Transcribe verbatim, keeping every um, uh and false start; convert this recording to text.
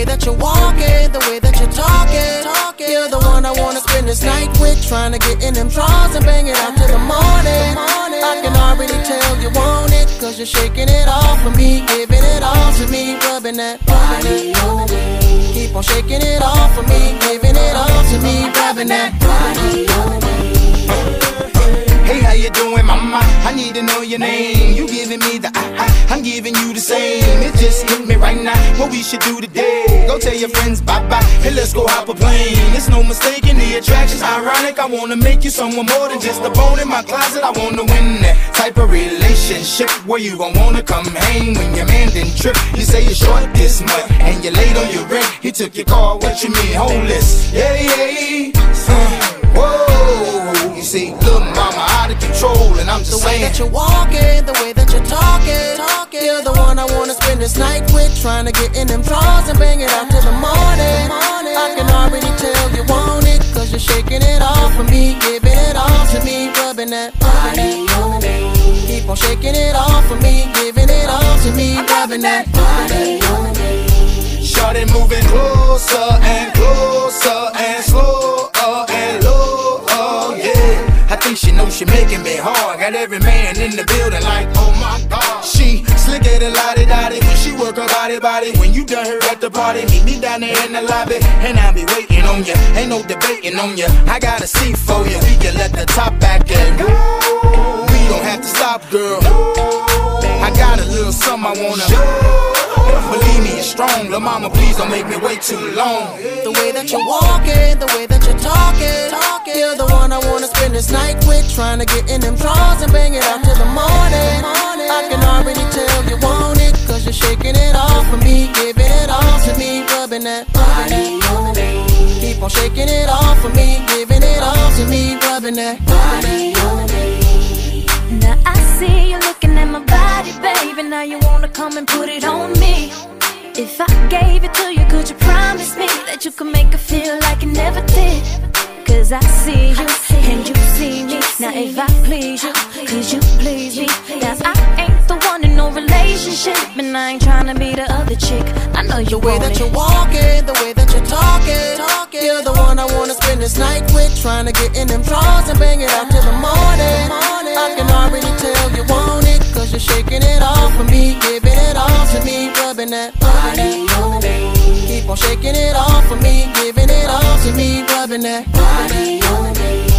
way that you're walking, the way that you're talking, talking. You're the one I wanna spend this night with, trying to get in them drawers and bang it out till the morning. I can already tell you want it, cause you're shaking it off for me, giving it all to me, rubbing that body on me. Keep on shaking it off for me, giving it all to me, rubbing that body on me. Hey, how you doing, mama? I need to know your name. You giving me the ah ah, I'm giving you the same. It just hit me right now, what we should do today. Go tell your friends bye-bye, hey, let's go hop a plane. It's no mistaking the attraction's ironic. I wanna make you someone more than just a bone in my closet. I wanna win that type of relationship where you gon' wanna come hang when your man didn't trip. You say you're short this month and you're late on your rent. He took your car, what you mean, homeless? Yeah, yeah, uh, whoa. You see, little mama out of control, and I'm just the way saying. that you're walking, the way that you're talking, talking. You're the one I wanna spend this night with, trying to get in them drawers and bang it out till the morning. I can already tell you want it, cause you're shaking it off for me, giving it all to me, rubbing that body on me. Keep on shaking it off for me, giving it all to me, rubbing that body on me. Shawty moving closer and closer and slower and lower, yeah. I think she knows she making me hard. Got every man in the building like, oh my God. She slicker than lottie dottie when she work her body body. When you done her at the party, meet me down there in the lobby, and I'll be waiting on ya. Ain't no debating on ya. I got a seat for you. We can let the top back and go. We don't have to stop, girl. I got a little something I wanna show. Believe me, it's strong. Lil' mama, please don't make me wait too long. The way that you're walking, the way that you're talking, talking. You're the one I wanna spend this night with, trying to get in them drawers and bang it out till the morning. I can already tell you want it, cause you're shaking it off for me, giving it all to me, rubbing that body on me. Keep on shaking it off for me, giving it all to me, rubbing that body on me. Now I see you looking at my body, baby. Now you wanna come and put it on me. If I gave it to you, could you promise me that you could make it feel like it never did? Cause I see you and you see me. Now if I please you, could you please me? Now I ain't the one in no relationship, and I ain't tryna be the other chick. I know you The way want that it. you're walking, the way that you're talking, talking. You're the one I wanna spend this night with, trying to get in them drawers and bang it out till the morning. I can already tell you want it, cause you're shaking it off for me, giving it all to me, rubbing that body on me. Keep on shaking it off for me, giving it all to me, rubbing that body on me.